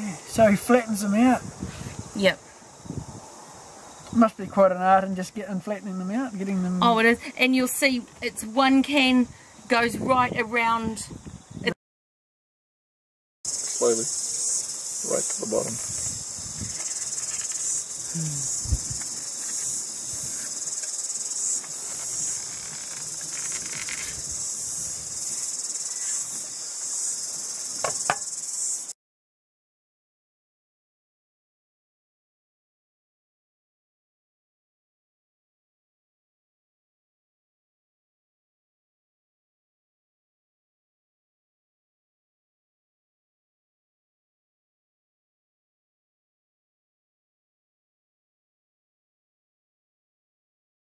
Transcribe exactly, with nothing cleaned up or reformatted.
Yeah. So he flattens them out. Yep. Must be quite an art in just getting flattening them out, getting them. Oh, it is, and you'll see it's one can goes right around. Slowly, right to the bottom. Hmm.